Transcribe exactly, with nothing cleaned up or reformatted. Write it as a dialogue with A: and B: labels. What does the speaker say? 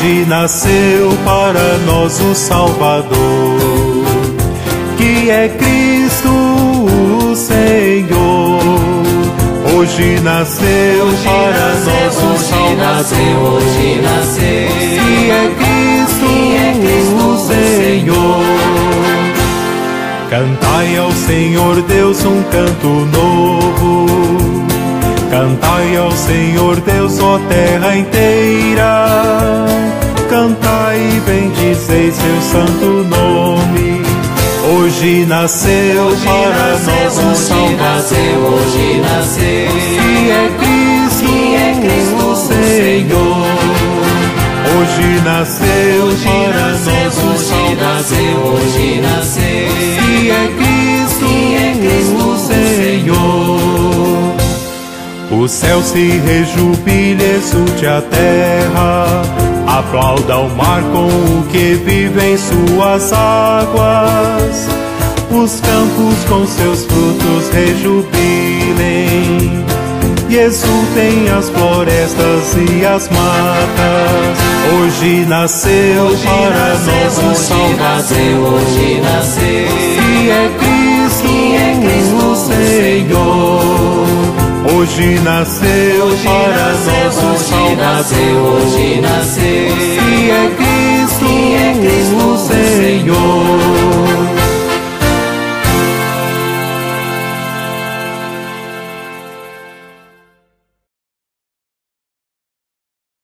A: Hoje nasceu para nós o Salvador, que é Cristo o Senhor. Hoje nasceu
B: Hoje
A: para
B: nasceu,
A: nós o
B: hoje
A: Salvador,
B: nasceu, hoje nasceu,
A: que é Cristo,
B: que é Cristo
A: o Senhor. Cantai ao Senhor Deus um canto novo, cantai ao Senhor Deus, ó terra inteira. Cantai e bendizei seu santo nome. Hoje nasceu
B: hoje
A: para
B: nasceu,
A: nós o
B: hoje
A: Salvador,
B: nasceu, hoje nasceu,
A: que é Cristo,
B: que é Cristo
A: o Senhor. Hoje nasceu
B: hoje
A: para
B: nasceu,
A: nós o
B: hoje
A: Salvador,
B: nasceu, hoje nasceu,
A: que é Cristo,
B: que é Cristo
A: o Senhor. O céu se rejubile, exulte a terra, aplauda o mar com o que vive em suas águas. Os campos com seus frutos rejubilem, e exultem as florestas e as matas. Hoje nasceu
B: hoje
A: para
B: nasceu,
A: nós o
B: hoje
A: Salvador,
B: nasceu, hoje nasceu,
A: que é Cristo,
B: que é Cristo
A: o Senhor. Hoje nasceu
B: hoje
A: para
B: nasceu,
A: nós o
B: hoje
A: Salvador,
B: nasceu, hoje nasceu,
A: que é